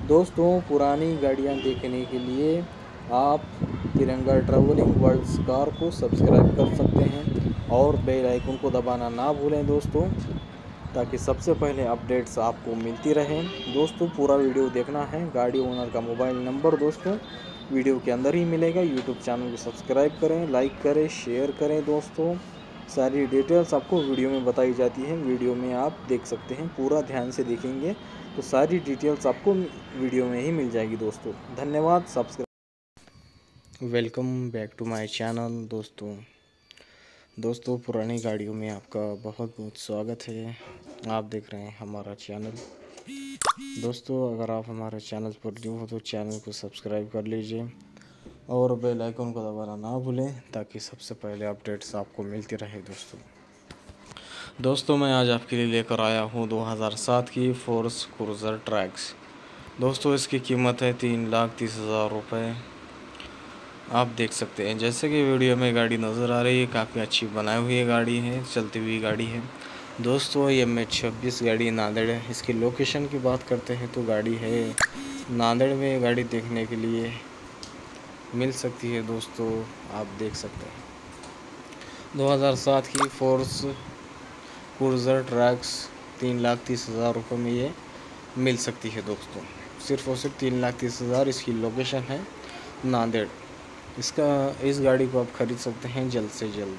दोस्तों पुरानी गाड़ियाँ देखने के लिए आप तिरंगा ट्रैवलिंग वर्ल्ड्स कार को सब्सक्राइब कर सकते हैं और बेल आइकन को दबाना ना भूलें दोस्तों, ताकि सबसे पहले अपडेट्स आपको मिलती रहें। दोस्तों पूरा वीडियो देखना है। गाड़ी ओनर का मोबाइल नंबर दोस्तों वीडियो के अंदर ही मिलेगा। यूट्यूब चैनल को सब्सक्राइब करें, लाइक करें, शेयर करें। दोस्तों सारी डिटेल्स आपको वीडियो में बताई जाती है, वीडियो में आप देख सकते हैं। पूरा ध्यान से देखेंगे तो सारी डिटेल्स आपको वीडियो में ही मिल जाएगी दोस्तों। धन्यवाद। Subscribe. Welcome back to my channel दोस्तों पुरानी गाड़ियों में आपका बहुत बहुत स्वागत है। आप देख रहे हैं हमारा चैनल। दोस्तों अगर आप हमारे चैनल पर न्यू हो तो चैनल को सब्सक्राइब कर लीजिए और बेल आइकन को दबाना ना भूलें, ताकि सबसे पहले अपडेट्स आपको मिलती रहे दोस्तों मैं आज आपके लिए लेकर आया हूँ 2007 की फोर्स क्रूज़र ट्रैक्स। दोस्तों इसकी कीमत है 3,30,000 रुपये। आप देख सकते हैं जैसे कि वीडियो में गाड़ी नज़र आ रही है, काफ़ी अच्छी बनाई हुई गाड़ी है, चलती हुई गाड़ी है। दोस्तों ये M26 गाड़ी नांदेड़ है। इसकी लोकेशन की बात करते हैं तो गाड़ी है नांदेड़ में। गाड़ी देखने के लिए मिल सकती है दोस्तों, आप देख सकते हैं 2007 की फोर्स क्रूज़र ट्रैक्स 3,30,000 रुपये में ये मिल सकती है दोस्तों। सिर्फ़ और सिर्फ 3,30,000 इसकी लोकेशन है नांदेड़। इस गाड़ी को आप ख़रीद सकते हैं जल्द से जल्द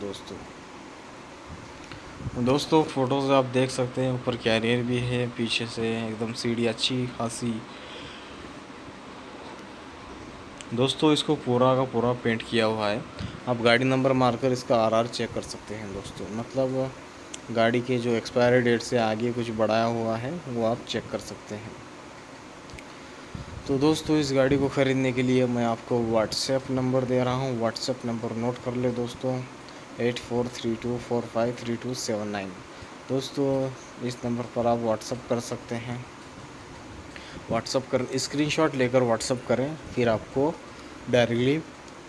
दोस्तों फ़ोटोज़ आप देख सकते हैं, ऊपर कैरियर भी है, पीछे से एकदम सीढ़ी अच्छी खासी। दोस्तों इसको पूरा का पूरा पेंट किया हुआ है। आप गाड़ी नंबर मारकर इसका आरआर चेक कर सकते हैं दोस्तों। मतलब गाड़ी के जो एक्सपायरी डेट से आगे कुछ बढ़ाया हुआ है वो आप चेक कर सकते हैं। तो दोस्तों इस गाड़ी को ख़रीदने के लिए मैं आपको व्हाट्सएप नंबर दे रहा हूँ। व्हाट्सएप नंबर नोट कर ले दोस्तों, 8432453279। दोस्तों इस नंबर पर आप व्हाट्सएप कर सकते हैं। व्हाट्सएप कर स्क्रीनशॉट लेकर व्हाट्सएप करें, फिर आपको डायरेक्टली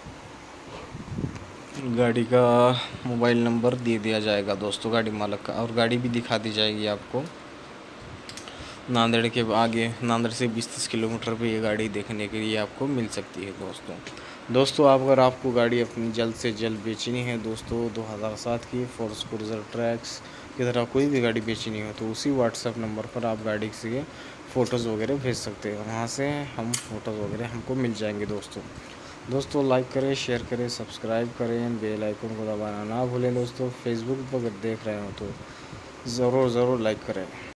गाड़ी का मोबाइल नंबर दे दिया जाएगा दोस्तों, गाड़ी मालिक का, और गाड़ी भी दिखा दी जाएगी आपको। नांदेड़ के आगे, नांदेड़ से 20-30 किलोमीटर पे ये गाड़ी देखने के लिए आपको मिल सकती है दोस्तों अगर आपको गाड़ी अपनी जल्द से जल्द बेचनी है दोस्तों, 2007 की फोर्स क्रूज़र ट्रैक्स की तरह कोई भी गाड़ी बेचनी हो तो उसी व्हाट्सएप नंबर पर आप गाड़ी से फ़ोटोज़ वगैरह भेज सकते हैं। वहाँ से हम फ़ोटोज़ वगैरह हमको मिल जाएंगे दोस्तों लाइक करें, शेयर करें, सब्सक्राइब करें, बेल आइकन को दबाना ना भूलें दोस्तों। फेसबुक पर अगर देख रहे हो तो ज़रूर लाइक करें।